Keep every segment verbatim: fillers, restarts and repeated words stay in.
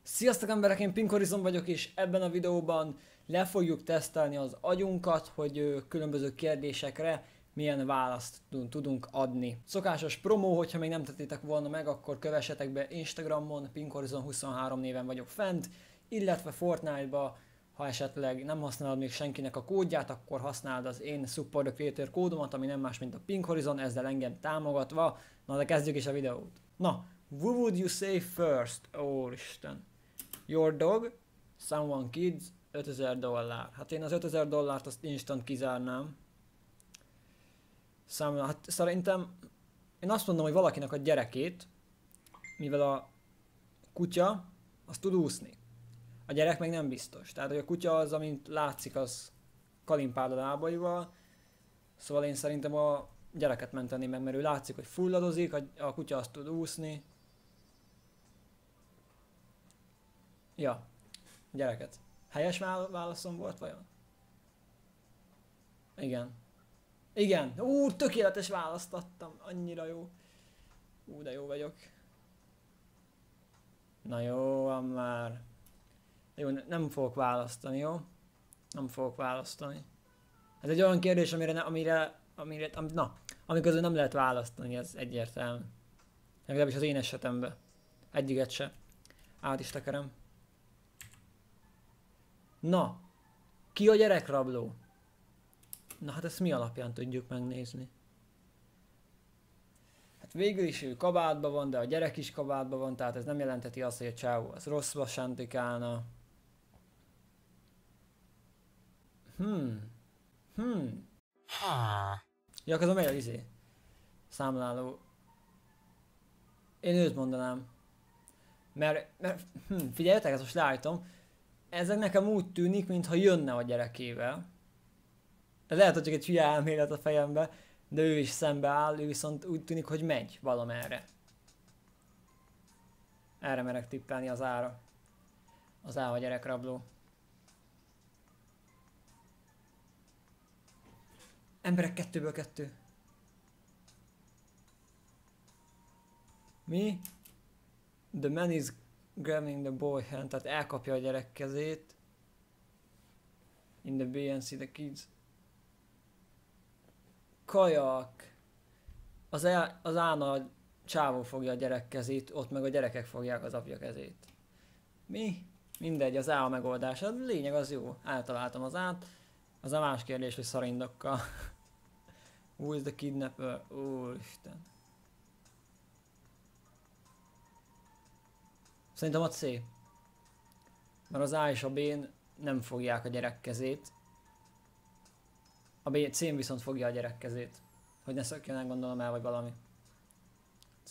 Sziasztok emberek, én Pink Horizon vagyok, és ebben a videóban le fogjuk tesztelni az agyunkat, hogy ö, különböző kérdésekre milyen választ tudunk adni. Szokásos promó, hogyha még nem tettétek volna meg, akkor kövessetek be Instagramon, Pink Horizon huszonhárom néven vagyok fent, illetve Fortnite-ba, ha esetleg nem használod még senkinek a kódját, akkor használd az én Support the Creator kódomat, ami nem más, mint a Pink Horizon, ezzel engem támogatva. Na de kezdjük is a videót. Na, who would you say first? Ó, Isten. Your dog, someone kids, ötezer dollár. Hát én az ötezer dollárt azt instant kizárnám. Számomra, hát szerintem én azt mondom, hogy valakinek a gyerekét, mivel a kutya az tud úszni. A gyerek meg nem biztos. Tehát, hogy a kutya az, amint látszik, az kalimpál a lábaival. Szóval én szerintem a gyereket menteni meg, mert ő látszik, hogy fulladozik, a, a kutya azt tud úszni. Ja, gyereket. Helyes válaszom volt vajon? Igen. Igen. Ú, tökéletes választ adtam. Annyira jó. Ú, de jó vagyok. Na jó, van már. Jó, nem fogok választani, jó? Nem fogok választani. Ez egy olyan kérdés, amire, ne, amire, amire, am, na, amikor nem lehet választani, ez egyértelmű. Legalábbis az én esetemben. Egyiket se. Át is tekerem. Na, ki a gyerekrabló? Na hát ezt mi alapján tudjuk megnézni? Hát végül is ő kabátban van, de a gyerek is kabátban van, tehát ez nem jelenteti azt, hogy a csávó az rosszba sántikálna. Hmm. Hmm. Ja, akkor megy a izé. Számláló. Én őt mondanám. Mert, mert hm, figyeljetek, ezt most látom. Ezek nekem úgy tűnik, mintha jönne a gyerekével. Ez lehet, hogy csak egy hülye elmélet a fejembe, de ő is szembe áll, ő viszont úgy tűnik, hogy megy valamerre. Erre merek tippelni az ára. Az á a gyerekrabló. Emberek kettőből kettő. Mi? The man is grabbing the boy hand, tehát elkapja a gyerek kezét. In the B and C the kids. Kajak. Az, el, az ána a csávó fogja a gyerek kezét, ott meg a gyerekek fogják az apja kezét. Mi? Mindegy, az á a megoldás. A lényeg az jó. Eltaláltam az át. Az a más kérdés, hogy szarindokkal. Who is the kidnapper? Úristen. Szerintem a C. Mert az A és a B-n nem fogják a gyerek kezét. A B, C-n viszont fogja a gyerek kezét. Hogy ne szökjön, gondolom el, vagy valami. C.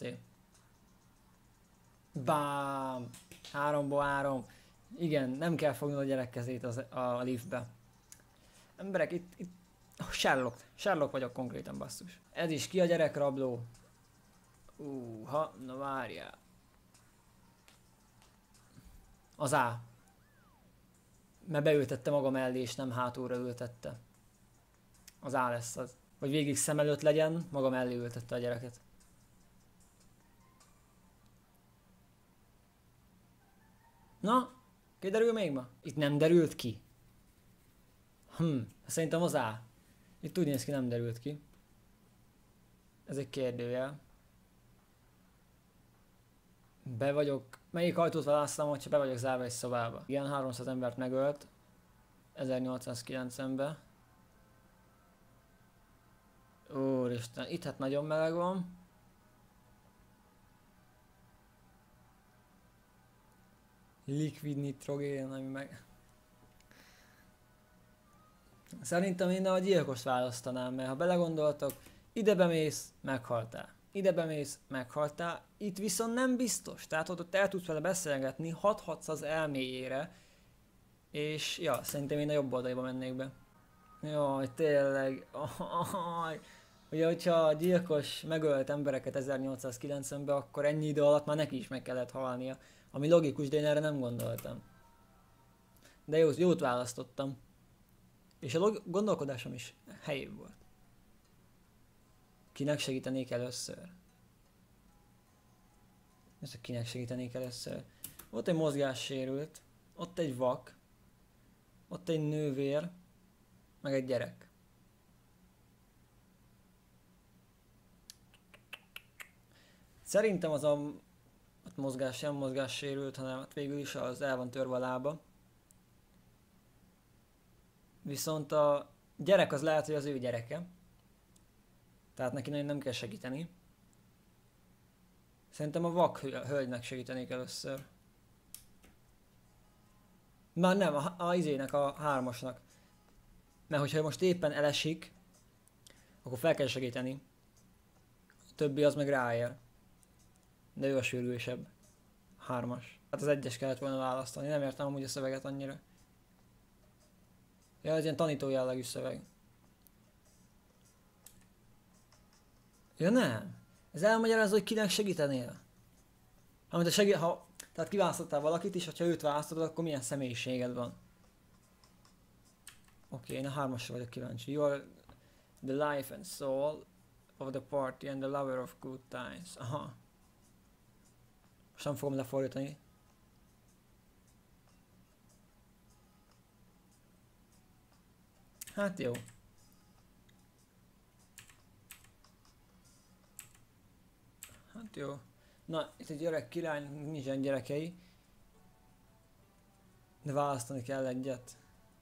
Bám! Háromból három. Igen, nem kell fognod a gyerek kezét az, a liftbe. Emberek, itt, itt... Oh, Sherlock. Sherlock vagyok konkrétan, basszus. Ez is ki a gyerekrabló? Ú, ha, na várjál. Az A. Mert beültette maga mellé, és nem hátulra ültette. Az A lesz az. Vagy végig szem előtt legyen, maga mellé ültette a gyereket. Na, kiderül még ma? Itt nem derült ki. Hm, szerintem az A. Itt úgy néz ki, nem derült ki. Ez egy kérdőjel. Be vagyok... Melyik ajtót választom, hogyha be vagyok zárva egy szobába? Igen, háromszáz embert megölt. ezernyolcszázkilencvenben. Úristen, itt hát nagyon meleg van. Liquid nitrogén, ami meg... Szerintem én a gyilkost választanám, mert ha belegondoltok, ide bemész, meghaltál. Ide bemész, meghaltál. Itt viszont nem biztos. Tehát ott el tudsz vele beszélgetni, hathatsz az elméjére. És ja, szerintem én a jobb oldaliba mennék be. Jaj, tényleg. Aj. Ugye, hogyha a gyilkos megölt embereket ezernyolcszázkilencvenben, akkor ennyi idő alatt már neki is meg kellett halnia. Ami logikus, de én erre nem gondoltam. De jó, jót választottam. És a gondolkodásom is helyén volt. Kinek segítenék először? Ez a kinek segítenék először? Ott egy mozgássérült, ott egy vak, ott egy nővér, meg egy gyerek. Szerintem az a hát mozgás nem mozgássérült, hanem hát végül is az el van törve a lába. Viszont a gyerek az lehet, hogy az ő gyereke. Tehát neki nagyon nem kell segíteni. Szerintem a vak hölgynek segítenék először. Már nem, a, a izének, a hármasnak. Mert hogyha most éppen elesik, akkor fel kell segíteni. A többi az meg ráér. De ő a sürgősebb. Hármas. Hát az egyes kellett volna választani, nem értem amúgy a szöveget annyira. Ja, ez ilyen tanító jellegű szöveg. Ja nem. Ez elmagyarázza, hogy kinek segítenél. Amit a segí... ha... Tehát kiválasztottál valakit is, ha őt választod, akkor milyen személyiséged van. Oké, okay, én a hármasra vagyok kíváncsi. You are the life and soul of the party and the lover of good times. Aha. Most nem fogom lefordítani. Hát jó. Hát jó. Na, itt egy öreg király, nincsen gyerekei. De választani kell egyet.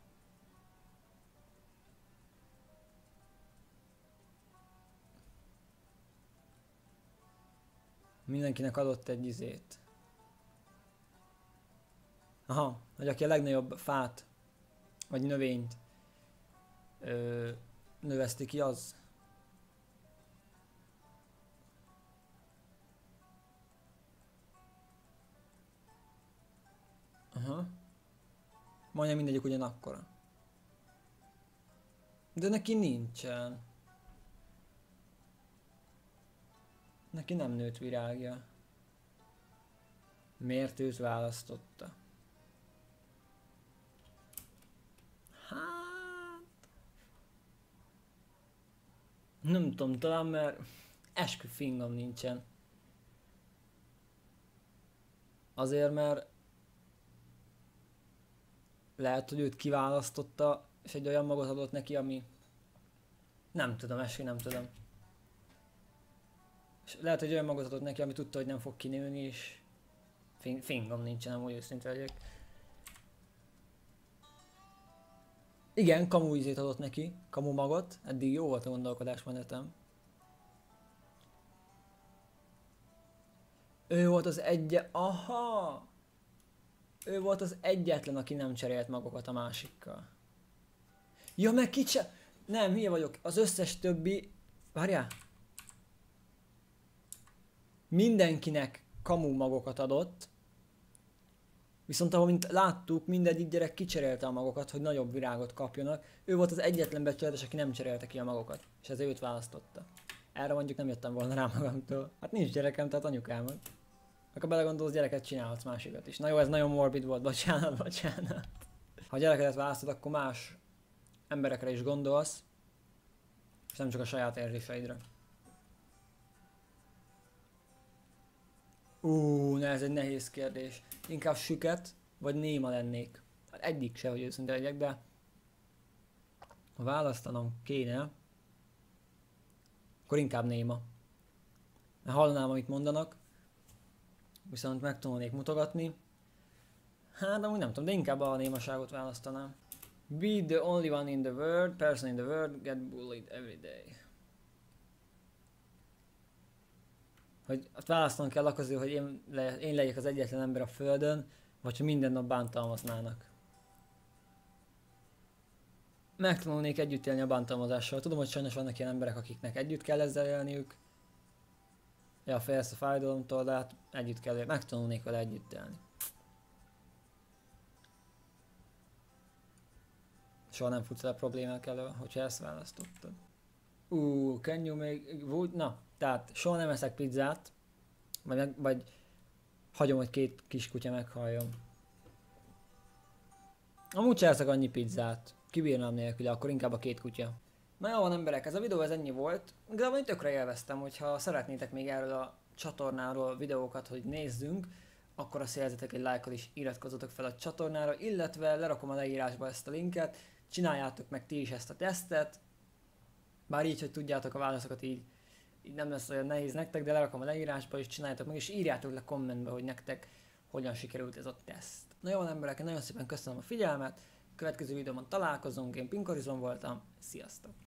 Mindenkinek adott egy izét. Aha, hogy aki a legnagyobb fát, vagy növényt ö, növeszti ki, az. Aha. Majdnem mindegyik ugyanakkora. De neki nincsen. Neki nem nőtt virágja. Miért őt választotta? Hát... Nem tudom, talán mert esküfingom nincsen. Azért mert lehet, hogy őt kiválasztotta, és egy olyan magot adott neki, ami... Nem tudom, eskü nem tudom. És lehet, hogy olyan magot adott neki, ami tudta, hogy nem fog kinőni, és... Fingom nincsen, amúgy őszinte legyek. Igen, kamu ízét adott neki, kamu magot, eddig jó volt a gondolkodásmenetem. Ő volt az egy... Aha! Ő volt az egyetlen, aki nem cserélt magokat a másikkal. Ja, meg kicse... Nem, hülye vagyok. Az összes többi... Várjál! Mindenkinek kamu magokat adott. Viszont ahol mint láttuk, mindegyik gyerek kicserélte a magokat, hogy nagyobb virágot kapjanak. Ő volt az egyetlen becsületes, aki nem cserélte ki a magokat. És ezért őt választotta. Erre mondjuk nem jöttem volna rá magamtól. Hát nincs gyerekem, tehát anyukámat. Akkor belegondolsz, gyereket csinálhatsz másikat is. Na jó, ez nagyon morbid volt, bocsánat, bocsánat. Ha gyerekedet választod, akkor más emberekre is gondolsz. És nem csak a saját érzéseidre. Ú, ne, ez egy nehéz kérdés. Inkább süket, vagy néma lennék. Hát egyik se, hogy őszinte legyek, de... Ha választanom kéne, akkor inkább néma. Mert hallanám, amit mondanak, viszont meg tudnék mutogatni. Hát, amúgy nem tudom, de inkább a némaságot választanám. Be the only one in the world, person in the world, get bullied every day. Hogy azt választanom kell akkor, hogy én, le, én legyek az egyetlen ember a földön, vagy hogy minden nap bántalmaznának. Megtanulnék együtt élni a bántalmazással. Tudom, hogy sajnos vannak ilyen emberek, akiknek együtt kell ezzel élniük. Ja, félsz a fájdalomtól, de hát együtt kell élni. Megtanulnék vele együtt élni. Soha nem futsz el a problémák elő, hogyha ezt választottad. Ú, can you make... Would? Na, tehát soha nem eszek pizzát, vagy, vagy hagyom, hogy két kis kutya meghalljon. Amúgy sem eszek annyi pizzát, kibírnám nélkül, akkor inkább a két kutya. Na jó van emberek, ez a videó ez ennyi volt. Igazából én tökre élveztem, hogyha szeretnétek még erről a csatornáról videókat, hogy nézzünk, akkor azt jelzetek egy lájkkal is, iratkozzatok fel a csatornára, illetve lerakom a leírásba ezt a linket, csináljátok meg ti is ezt a tesztet, bár így, hogy tudjátok a válaszokat, így, így nem lesz olyan nehéz nektek, de lerakom a leírásba, és csináljátok meg, és írjátok le kommentbe, hogy nektek hogyan sikerült ez a teszt. Na jó emberek, nagyon szépen köszönöm a figyelmet, következő videóban találkozunk, én Pinkorizon voltam, sziasztok!